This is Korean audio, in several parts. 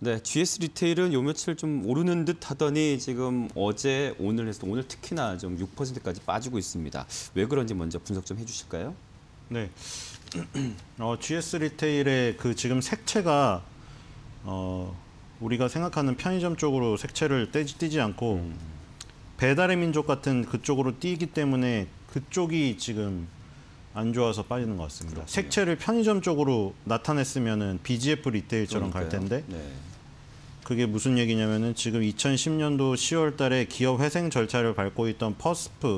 네, GS 리테일은 요 며칠 좀 오르는 듯 하더니 지금 어제 오늘 해서 오늘 특히나 좀 6%까지 빠지고 있습니다. 왜 그런지 먼저 분석 좀 해주실까요? 네, GS 리테일의 그 지금 색채가 우리가 생각하는 편의점 쪽으로 색채를 띄지 않고 배달의 민족 같은 그쪽으로 띄기 때문에 그쪽이 지금 안 좋아서 빠지는 것 같습니다. 그렇군요. 색채를 편의점 쪽으로 나타냈으면은 BGF 리테일처럼 갈 텐데 네. 그게 무슨 얘기냐면은 지금 2010년도 10월 달에 기업 회생 절차를 밟고 있던 퍼스프를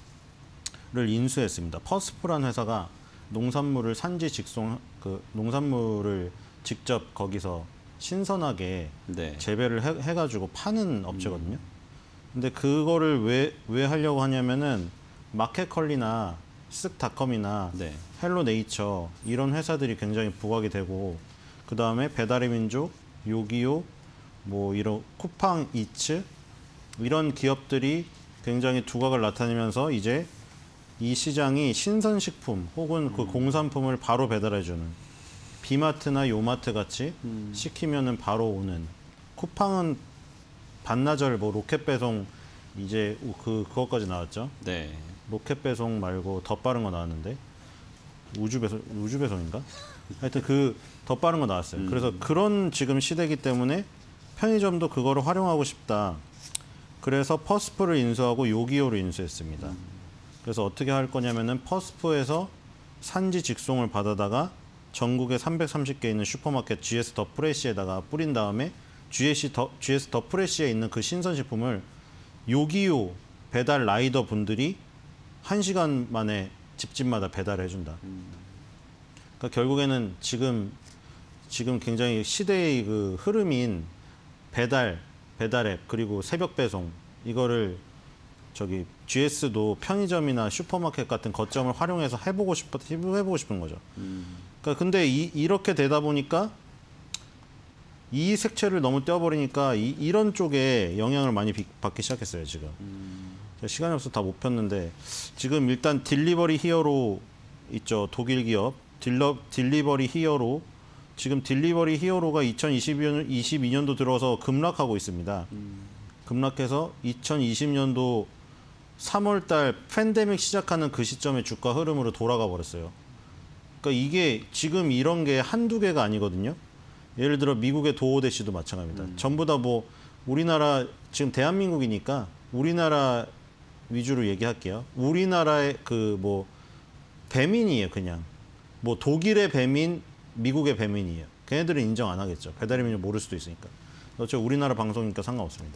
인수했습니다. 퍼스프라는 회사가 농산물을 산지 직송 농산물을 직접 거기서 신선하게 네. 재배를 해가지고 파는 업체거든요. 근데 그거를 왜 하려고 하냐면은 마켓컬리나 쓱닷컴이나 네. 헬로네이처 이런 회사들이 굉장히 부각이 되고 그 다음에 배달의 민족, 요기요, 뭐 이런 쿠팡 이츠 이런 기업들이 굉장히 두각을 나타내면서 이제 이 시장이 신선식품 혹은 그 공산품을 바로 배달해주는 비마트나 요마트 같이 시키면은 바로 오는 쿠팡은 반나절 뭐 로켓 배송 이제 그것까지 나왔죠. 네. 로켓 배송 말고 더 빠른 거 나왔는데 우주 배송인가? 하여튼 그 더 빠른 거 나왔어요. 그래서 그런 지금 시대이기 때문에 편의점도 그거를 활용하고 싶다. 그래서 퍼스프를 인수하고 요기요를 인수했습니다. 그래서 어떻게 할 거냐면은 퍼스프에서 산지 직송을 받아다가 전국에 330개 있는 슈퍼마켓 GS 더 프레시에다가 뿌린 다음에 GS 더 프레시에 있는 그 신선식품을 요기요 배달 라이더 분들이 1시간 만에 집집마다 배달해 준다. 그러니까 결국에는 지금 굉장히 시대의 그 흐름인 배달앱 그리고 새벽 배송 이거를 저기 GS도 편의점이나 슈퍼마켓 같은 거점을 활용해서 해보고 싶은 거죠. 그러니까 근데 이렇게 되다 보니까 이 색채를 너무 떼어버리니까 이런 쪽에 영향을 많이 받기 시작했어요 지금. 시간이 없어서 다 못 폈는데 지금 일단 딜리버리 히어로 있죠. 독일 기업 딜리버리 히어로 지금 딜리버리 히어로가 2022년도 들어서 급락하고 있습니다. 급락해서 2020년도 3월 달 팬데믹 시작하는 그 시점에 주가 흐름으로 돌아가 버렸어요. 그러니까 이게 지금 이런 게 한두 개가 아니거든요. 예를 들어 미국의 도어대시도 마찬가지입니다. 전부 다 뭐 우리나라 지금 대한민국이니까 우리나라 위주로 얘기할게요. 우리나라의 그 뭐 배민이에요, 그냥. 뭐 독일의 배민, 미국의 배민이에요. 걔네들은 인정 안 하겠죠. 배달의 민족 모를 수도 있으니까. 어차피 우리나라 방송이니까 상관없습니다.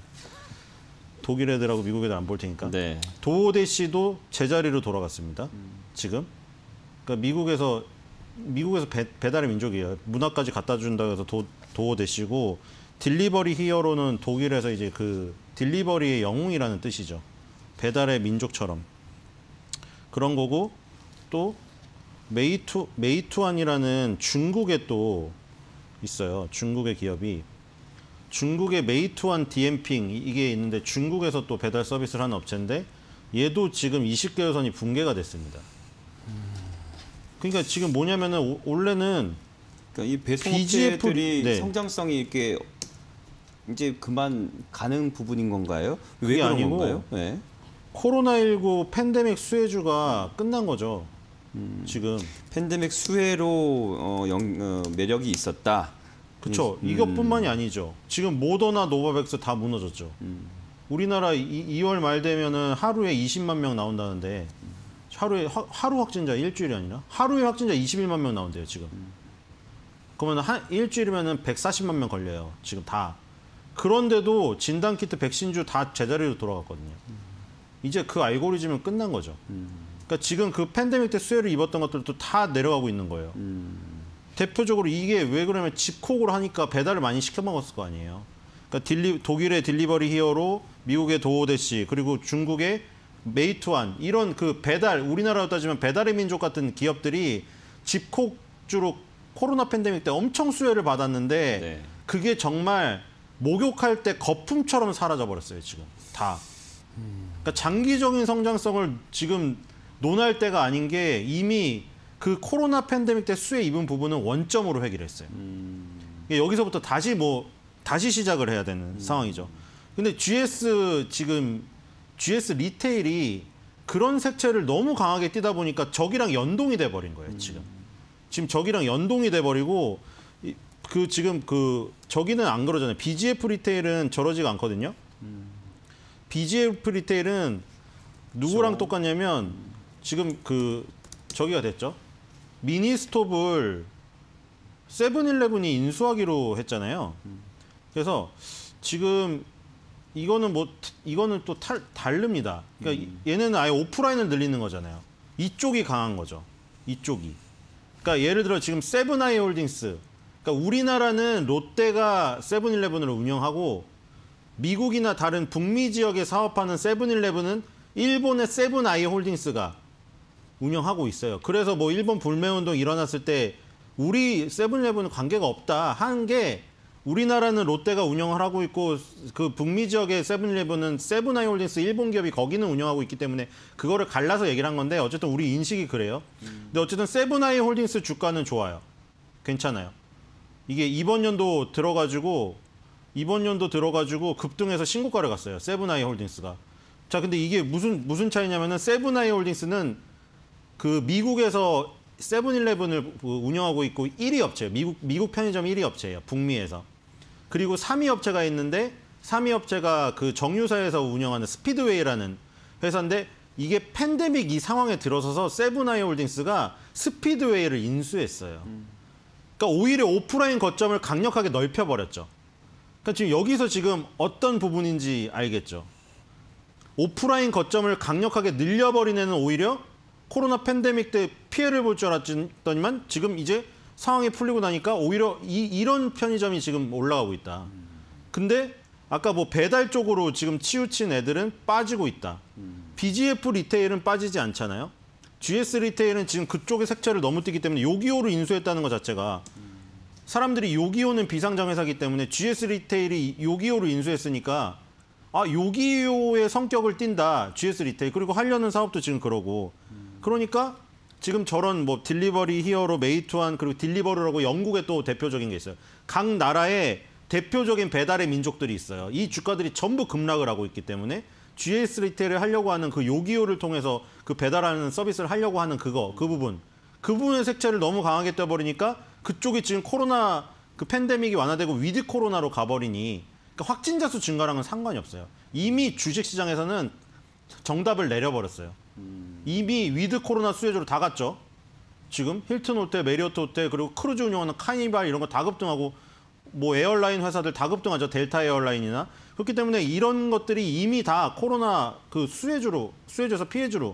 독일 애들하고 미국 애들 안 볼 테니까. 네. 도어대시도 제자리로 돌아갔습니다. 지금. 그러니까 미국에서 배달의 민족이에요. 문화까지 갖다 준다고 해서 도어대시고 딜리버리 히어로는 독일에서 이제 그 딜리버리의 영웅이라는 뜻이죠. 배달의 민족처럼. 그런 거고 또 메이투안이라는 중국에 또 있어요. 중국의 기업이. 중국의 메이투안 디엠핑 이게 있는데 중국에서 또 배달 서비스를 하는 업체인데 얘도 지금 20개월선이 붕괴가 됐습니다. 그러니까 지금 뭐냐면은 원래는 그러니까 이 배송업체들이 네. 성장성이 이렇게 이제 그만 가는 부분인 건가요? 왜 그게 그런 아니고 건가요? 네. 코로나19 팬데믹 수혜주가 끝난 거죠. 지금. 팬데믹 수혜로 매력이 있었다. 그렇죠. 이것뿐만이 아니죠. 지금 모더나 노바백스 다 무너졌죠. 우리나라 2월 말 되면은 하루에 20만 명 나온다는데 하루 확진자 일주일이 아니라 하루에 확진자 21만 명 나온대요 지금. 그러면 일주일이면은 140만 명 걸려요 지금 다. 그런데도 진단키트 백신주 다 제자리로 돌아갔거든요. 이제 그 알고리즘은 끝난 거죠. 그러니까 지금 그 팬데믹 때 수혜를 입었던 것들도 다 내려가고 있는 거예요. 대표적으로 이게 왜 그러면 집콕으로 하니까 배달을 많이 시켜 먹었을 거 아니에요. 그러니까 독일의 딜리버리 히어로, 미국의 도어대시, 그리고 중국의 메이투안 이런 그 배달 우리나라로 따지면 배달의 민족 같은 기업들이 집콕주로 코로나 팬데믹 때 엄청 수혜를 받았는데 네. 그게 정말 목욕할 때 거품처럼 사라져 버렸어요 지금 다. 그러니까 장기적인 성장성을 지금 논할 때가 아닌 게 이미 그 코로나 팬데믹 때 수혜 입은 부분은 원점으로 회귀를 했어요. 여기서부터 다시 뭐 다시 시작을 해야 되는 상황이죠. 근데 GS 리테일이 그런 색채를 너무 강하게 띠다 보니까 저기랑 연동이 돼 버린 거예요, 지금 저기랑 연동이 돼 버리고 저기는 안 그러잖아요. BGF 리테일은 저러지가 않거든요. BGF 리테일은 누구랑 똑같냐면 지금 저기가 됐죠. 미니 스톱을 세븐일레븐이 인수하기로 했잖아요. 그래서 지금 이거는 또 다릅니다. 그러니까 얘네는 아예 오프라인을 늘리는 거잖아요. 이쪽이 강한 거죠. 이쪽이. 그러니까 예를 들어 지금 세븐아이 홀딩스. 그러니까 우리나라는 롯데가 세븐일레븐을 운영하고 미국이나 다른 북미 지역에 사업하는 세븐일레븐은 일본의 세븐아이 홀딩스가 운영하고 있어요. 그래서 뭐 일본 불매운동 일어났을 때 우리 세븐일레븐은 관계가 없다 한 게 우리나라는 롯데가 운영을 하고 있고 그 북미 지역의 세븐일레븐은 세븐아이 홀딩스 일본 기업이 거기는 운영하고 있기 때문에 그거를 갈라서 얘기를 한 건데 어쨌든 우리 인식이 그래요. 근데 어쨌든 세븐아이 홀딩스 주가는 좋아요. 괜찮아요. 이게 이번 연도 들어가지고 급등해서 신고가를 갔어요. 세븐아이 홀딩스가. 자, 근데 이게 무슨 차이냐면은 세븐아이 홀딩스는 그 미국에서 세븐일레븐을 운영하고 있고 1위 업체, 미국 편의점 1위 업체예요. 북미에서. 그리고 3위 업체가 있는데 3위 업체가 그 정유사에서 운영하는 스피드웨이라는 회사인데 이게 팬데믹 이 상황에 들어서서 세븐아이 홀딩스가 스피드웨이를 인수했어요. 그러니까 오히려 오프라인 거점을 강력하게 넓혀버렸죠. 그러니까 지금 여기서 지금 어떤 부분인지 알겠죠. 오프라인 거점을 강력하게 늘려버린 애는 오히려 코로나 팬데믹 때 피해를 볼 줄 알았더니만 지금 이제 상황이 풀리고 나니까 오히려 이런 편의점이 지금 올라가고 있다. 근데 아까 뭐 배달 쪽으로 지금 치우친 애들은 빠지고 있다. BGF 리테일은 빠지지 않잖아요. GS 리테일은 지금 그쪽의 색채를 너무 띄기 때문에 요기요를 인수했다는 것 자체가 사람들이 요기요는 비상장 회사이기 때문에 GS 리테일이 요기요를 인수했으니까 요기요의 성격을 띈다. GS 리테일. 그리고 하려는 사업도 지금 그러고. 그러니까 지금 저런 뭐 딜리버리 히어로, 메이투안 그리고 딜리버르라고 영국의 또 대표적인 게 있어요. 각 나라의 대표적인 배달의 민족들이 있어요. 이 주가들이 전부 급락을 하고 있기 때문에 GS 리테일을 하려고 하는 그 요기요를 통해서 그 배달하는 서비스를 하려고 하는 그 부분의 색채를 너무 강하게 떼버리니까 그쪽이 지금 코로나 그 팬데믹이 완화되고 위드 코로나로 가버리니 그러니까 확진자 수 증가랑은 상관이 없어요. 이미 주식시장에서는 정답을 내려버렸어요. 이미 위드 코로나 수혜주로 다 갔죠. 지금 힐튼 호텔, 메리어트 호텔 그리고 크루즈 운영하는 카니발 이런 거 다 급등하고 뭐 에어라인 회사들 다 급등하죠. 델타 에어라인이나. 그렇기 때문에 이런 것들이 이미 다 코로나 그 수혜주에서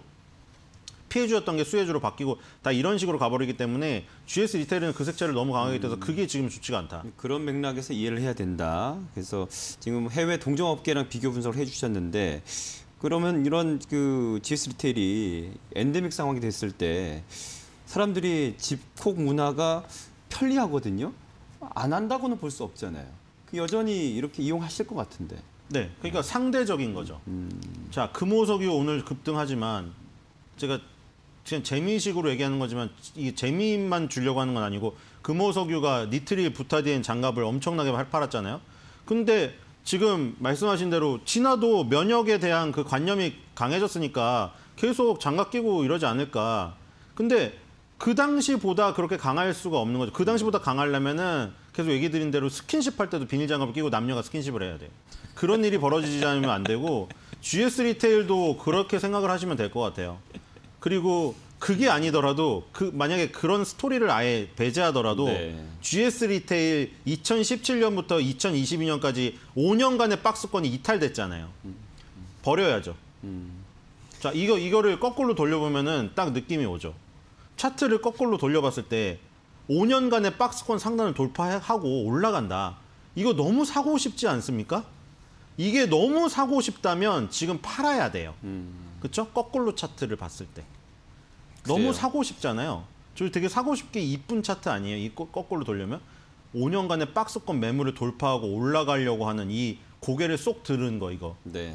피해주였던 게 수혜주로 바뀌고 다 이런 식으로 가버리기 때문에 GS 리테일은 그 색채를 너무 강하게 떼서 그게 지금 좋지가 않다. 그런 맥락에서 이해를 해야 된다. 그래서 지금 해외 동종업계랑 비교 분석을 해주셨는데 그러면 이런 그 GS 리테일이 엔데믹 상황이 됐을 때 사람들이 집콕 문화가 편리하거든요. 안 한다고는 볼 수 없잖아요. 여전히 이렇게 이용하실 것 같은데. 네, 그러니까 상대적인 거죠. 자, 금호석유 오늘 급등하지만 제가 그냥 재미식으로 얘기하는 거지만 이게 재미만 주려고 하는 건 아니고 금호석유가 니트릴 부타디엔 장갑을 엄청나게 팔았잖아요. 근데 지금 말씀하신 대로 지나도 면역에 대한 그 관념이 강해졌으니까 계속 장갑 끼고 이러지 않을까. 근데 그 당시보다 그렇게 강할 수가 없는 거죠. 그 당시보다 강하려면은 계속 얘기 드린 대로 스킨십 할 때도 비닐 장갑을 끼고 남녀가 스킨십을 해야 돼요. 그런 일이 벌어지지 않으면 안 되고 GS 리테일도 그렇게 생각을 하시면 될 것 같아요. 그리고 그게 아니더라도 만약에 그런 스토리를 아예 배제하더라도 네. GS 리테일 2017년부터 2022년까지 5년간의 박스권이 이탈됐잖아요. 버려야죠. 자, 이거를 거꾸로 돌려보면은 딱 느낌이 오죠. 차트를 거꾸로 돌려봤을 때 5년간의 박스권 상단을 돌파하고 올라간다. 이거 너무 사고 싶지 않습니까? 이게 너무 사고 싶다면 지금 팔아야 돼요. 그렇죠? 거꾸로 차트를 봤을 때. 너무 그래요. 사고 싶잖아요. 저 되게 사고 싶게 이쁜 차트 아니에요? 이 거꾸로 돌려면? 5년간의 박스권 매물을 돌파하고 올라가려고 하는 이 고개를 쏙 들은 거 이거. 네.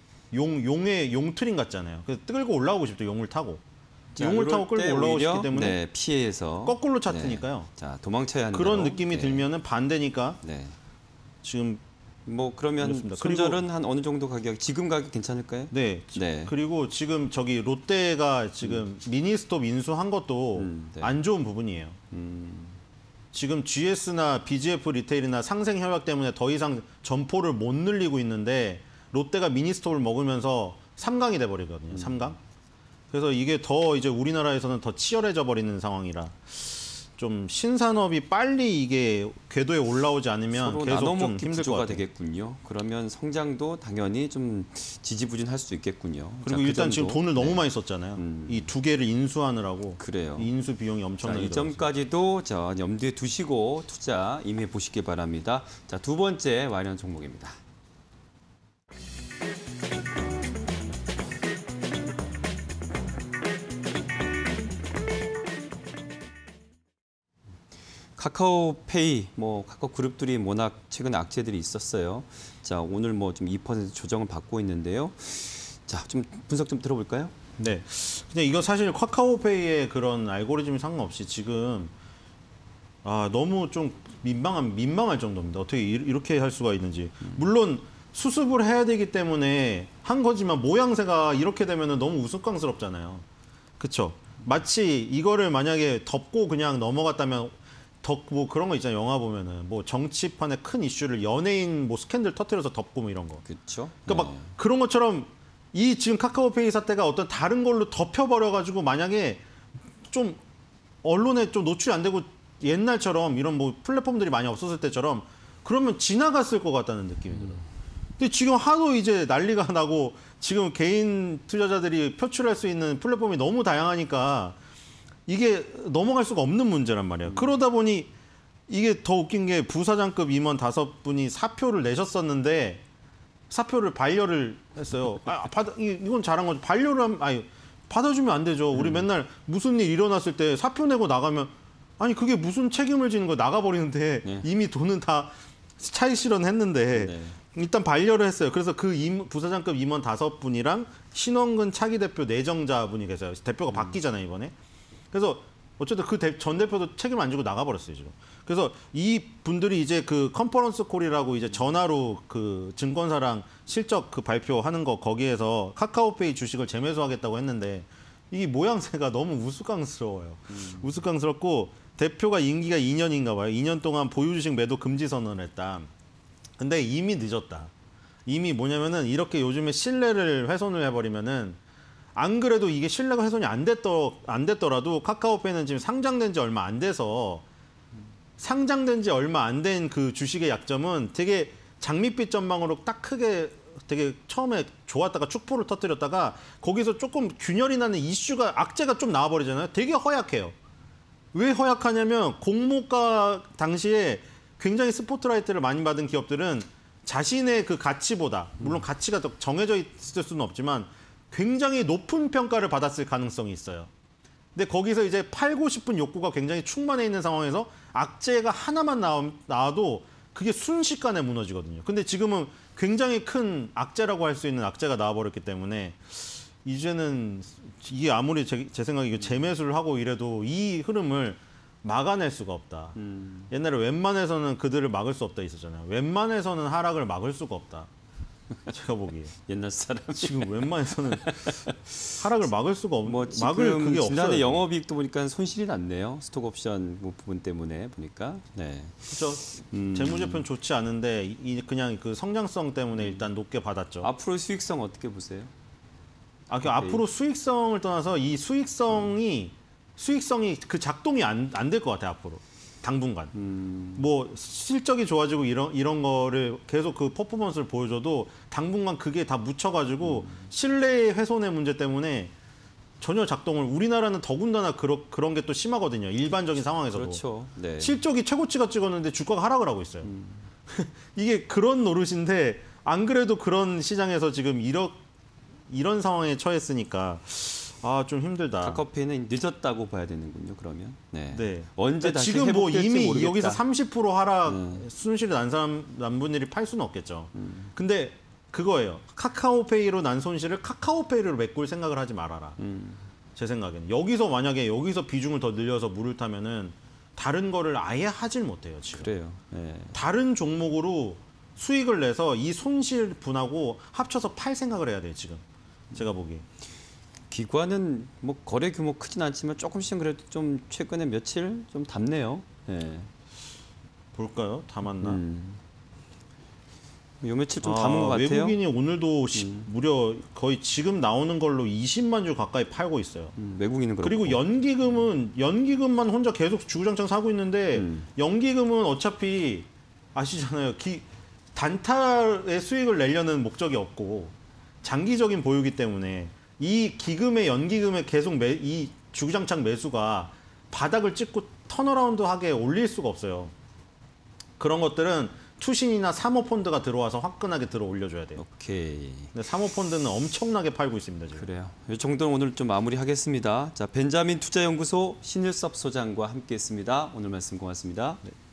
용의 용트림 같잖아요. 그래서 끌고 올라오고 싶죠. 용을 타고. 자, 용을 타고 이럴 때 끌고 올라오고 오히려, 싶기 때문에 네, 피해서 거꾸로 차트니까요. 네. 자, 도망쳐야 한다. 그런 느낌이 네. 들면은 반대니까 네. 지금 뭐 그러면 그렇습니다. 손절은 한 어느 정도 가격? 지금 가격 괜찮을까요? 네. 네. 그리고 지금 저기 롯데가 지금 미니스톱 인수한 것도 네. 안 좋은 부분이에요. 지금 GS나 BGF 리테일이나 상생 협약 때문에 더 이상 점포를 못 늘리고 있는데 롯데가 미니스톱을 먹으면서 3강이 돼 버리거든요. 3강. 그래서 이게 더 이제 우리나라에서는 더 치열해져 버리는 상황이라 좀 신산업이 빨리 이게 궤도에 올라오지 않으면 서로 계속 좀 나눠먹기 힘들 것 구조가 같아요. 되겠군요. 그러면 성장도 당연히 좀 지지부진할 수 있겠군요. 그리고 자, 일단 그 지금 정도. 돈을 너무 네. 많이 썼잖아요. 이 두 개를 인수하느라고 그래요. 이 인수 비용이 자, 엄청나게 이 들어갔어요. 점까지도 자, 염두에 두시고 투자 임해 보시기 바랍니다. 자, 두 번째 관련 종목입니다. 카카오페이, 뭐 카카오 그룹들이 워낙 최근에 악재들이 있었어요. 자, 오늘 뭐 좀 2% 조정을 받고 있는데요. 자, 좀 분석 좀 들어볼까요? 네. 근데 이거 사실 카카오페이의 그런 알고리즘이 상관없이 지금 너무 좀 민망할 정도입니다. 어떻게 이렇게 할 수가 있는지. 물론 수습을 해야 되기 때문에 한 거지만 모양새가 이렇게 되면은 너무 우스꽝스럽잖아요. 그렇죠? 마치 이거를 만약에 덮고 그냥 넘어갔다면 뭐 그런 거 있잖아요. 영화 보면은 뭐 정치판의 큰 이슈를 연예인 뭐 스캔들 터뜨려서 덮고 뭐 이런 거. 그렇죠. 그러니까 막 그런 것처럼 이 지금 카카오페이 사태가 어떤 다른 걸로 덮여버려가지고 만약에 좀 언론에 좀 노출이 안 되고 옛날처럼 이런 뭐 플랫폼들이 많이 없었을 때처럼 그러면 지나갔을 것 같다는 느낌이 들어요. 근데 지금 하도 이제 난리가 나고 지금 개인 투자자들이 표출할 수 있는 플랫폼이 너무 다양하니까 이게 넘어갈 수가 없는 문제란 말이에요. 그러다 보니 이게 더 웃긴 게 부사장급 임원 5분이 사표를 내셨었는데 사표를 반려를 했어요. 이건 잘한 거죠. 반려를 받아주면 안 되죠. 우리 맨날 무슨 일 일어났을 때 사표 내고 나가면 아니 그게 무슨 책임을 지는 거 나가버리는데 네. 이미 돈은 다 차익 실현했는데 네. 일단 반려를 했어요. 그래서 그 부사장급 임원 5분이랑 신원근 차기 대표 내정자분이 계세요. 대표가 바뀌잖아요 이번에. 그래서 어쨌든 그 전 대표도 책임 안 지고 나가버렸어요 지금. 그래서 이 분들이 이제 그 컨퍼런스 콜이라고 이제 전화로 그 증권사랑 실적 그 발표하는 거 거기에서 카카오페이 주식을 재매수하겠다고 했는데 이 모양새가 너무 우스꽝스러워요. 우스꽝스럽고 대표가 임기가 2년인가 봐요. 2년 동안 보유주식 매도 금지 선언을 했다. 근데 이미 늦었다. 이미 뭐냐면은 이렇게 요즘에 신뢰를 훼손을 해버리면은 안 그래도 이게 신뢰가 훼손이 안 됐더라도 카카오페이는 지금 상장된 지 얼마 안 돼서 상장된 지 얼마 안 된 그 주식의 약점은 되게 장밋빛 전망으로 딱 크게 되게 처음에 좋았다가 축포를 터뜨렸다가 거기서 조금 균열이 나는 이슈가 악재가 좀 나와버리잖아요. 되게 허약해요. 왜 허약하냐면 공모가 당시에 굉장히 스포트라이트를 많이 받은 기업들은 자신의 그 가치보다 물론 가치가 더 정해져 있을 수는 없지만 굉장히 높은 평가를 받았을 가능성이 있어요. 근데 거기서 이제 팔고 싶은 욕구가 굉장히 충만해 있는 상황에서 악재가 하나만 나와도 그게 순식간에 무너지거든요. 근데 지금은 굉장히 큰 악재라고 할 수 있는 악재가 나와버렸기 때문에 이제는 이게 아무리 제 생각에 재매수를 하고 이래도 이 흐름을 막아낼 수가 없다. 옛날에 웬만해서는 그들을 막을 수 없다 있었잖아요. 웬만해서는 하락을 막을 수가 없다. 제가 보기에 옛날 사람 지금 웬만해서는 하락을 막을 수가 없는 뭐 막을 그게 지난해 없어요. 영업이익도 보니까 손실이 났네요. 스톡옵션 뭐 부분 때문에 보니까. 네. 그렇죠. 재무제표는 좋지 않은데 그냥 그 성장성 때문에 일단 높게 받았죠. 앞으로 수익성 어떻게 보세요? 앞으로 수익성을 떠나서 이 수익성이 그 작동이 안 될 것 같아요. 앞으로 당분간. 뭐 실적이 좋아지고 이런 거를 계속 그 퍼포먼스를 보여줘도 당분간 그게 다 묻혀가지고 신뢰 훼손의 문제 때문에 전혀 작동을 우리나라는 더군다나 그런 게 또 심하거든요. 일반적인 상황에서도. 그렇죠. 네. 실적이 최고치가 찍었는데 주가가 하락을 하고 있어요. 이게 그런 노릇인데 안 그래도 그런 시장에서 지금 이런 상황에 처했으니까 좀 힘들다. 카카오페이는 늦었다고 봐야 되는군요. 그러면. 네. 네. 언제 다시 지금 뭐 회복될지 이미 모르겠다. 여기서 30% 하락 순실이 난 분들이 팔 수는 없겠죠. 근데 그거예요. 카카오페이로 난 손실을 카카오페이로 메꿀 생각을 하지 말아라. 제 생각에는 만약에 여기서 비중을 더 늘려서 물을 타면은 다른 거를 아예 하질 못해요. 지금. 그래요. 네. 다른 종목으로 수익을 내서 이 손실 분하고 합쳐서 팔 생각을 해야 돼요, 지금. 제가 보기에. 기관은 뭐 거래 규모 크진 않지만 조금씩 그래도 좀 최근에 며칠 좀 담네요. 예. 볼까요? 담았나? 요 며칠 좀 담은 것 같아요. 외국인이 오늘도 무려 거의 지금 나오는 걸로 20만 주 가까이 팔고 있어요. 외국인은 그렇고. 그리고 연기금만 혼자 계속 주구장창 사고 있는데 연기금은 어차피 아시잖아요. 단타의 수익을 내려는 목적이 없고 장기적인 보유기 때문에 이 기금의 연기금에 계속 이 주구장창 매수가 바닥을 찍고 턴어라운드하게 올릴 수가 없어요. 그런 것들은 투신이나 사모펀드가 들어와서 화끈하게 들어 올려줘야 돼요. 오케이. 근데 사모펀드는 엄청나게 팔고 있습니다, 지금. 그래요. 이 정도는 오늘 좀 마무리하겠습니다. 자, 벤자민 투자연구소 신일섭 소장과 함께했습니다. 오늘 말씀 고맙습니다. 네.